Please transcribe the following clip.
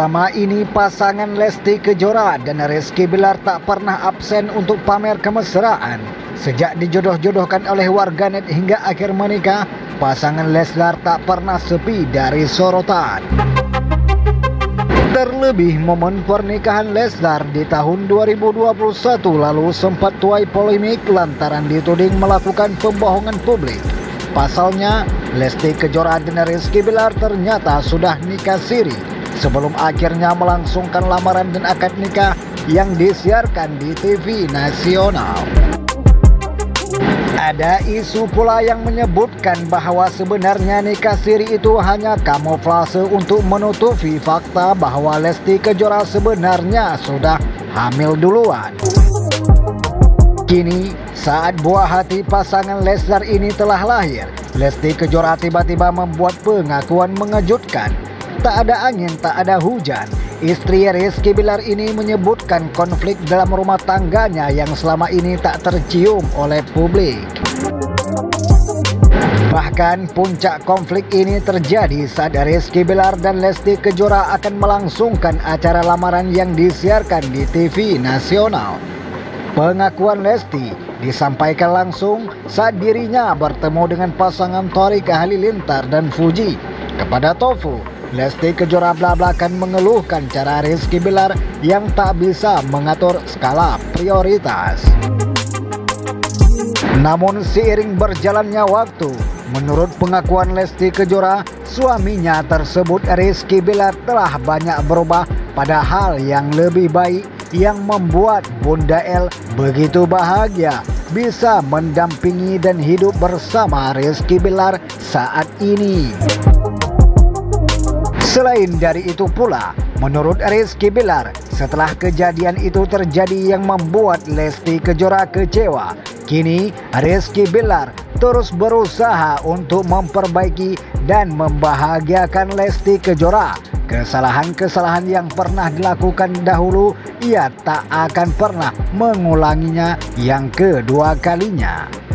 Selama ini pasangan Lesti Kejora dan Rizky Bilar tak pernah absen untuk pamer kemesraan. Sejak dijodoh-jodohkan oleh warganet hingga akhir menikah, pasangan Leslar tak pernah sepi dari sorotan. Terlebih momen pernikahan Leslar di tahun 2021 lalu sempat tuai polemik lantaran dituding melakukan pembohongan publik. Pasalnya, Lesti Kejora dan Rizky Bilar ternyata sudah nikah siri sebelum akhirnya melangsungkan lamaran dan akad nikah yang disiarkan di TV nasional. Ada isu pula yang menyebutkan bahwa sebenarnya nikah siri itu hanya kamuflase untuk menutupi fakta bahwa Lesti Kejora sebenarnya sudah hamil duluan. Kini, saat buah hati pasangan Leslar ini telah lahir, Lesti Kejora tiba-tiba membuat pengakuan mengejutkan. Tak ada angin, tak ada hujan. Istri Rizky Bilar ini menyebutkan konflik dalam rumah tangganya yang selama ini tak tercium oleh publik. Bahkan puncak konflik ini terjadi saat Rizky Bilar dan Lesti Kejora akan melangsungkan acara lamaran yang disiarkan di TV nasional. Pengakuan Lesti disampaikan langsung saat dirinya bertemu dengan pasangan Thorik Halilintar dan Fuji. Kepada Tofu, Lesti Kejora belak-belakan mengeluhkan cara Rizky Bilar yang tak bisa mengatur skala prioritas. Namun seiring berjalannya waktu, menurut pengakuan Lesti Kejora, suaminya tersebut Rizky Bilar telah banyak berubah pada hal yang lebih baik yang membuat Bunda El begitu bahagia bisa mendampingi dan hidup bersama Rizky Bilar saat ini. Selain dari itu pula, menurut Rizky Bilar, setelah kejadian itu terjadi yang membuat Lesti Kejora kecewa, kini Rizky Bilar terus berusaha untuk memperbaiki dan membahagiakan Lesti Kejora. Kesalahan-kesalahan yang pernah dilakukan dahulu, ia tak akan pernah mengulanginya yang kedua kalinya.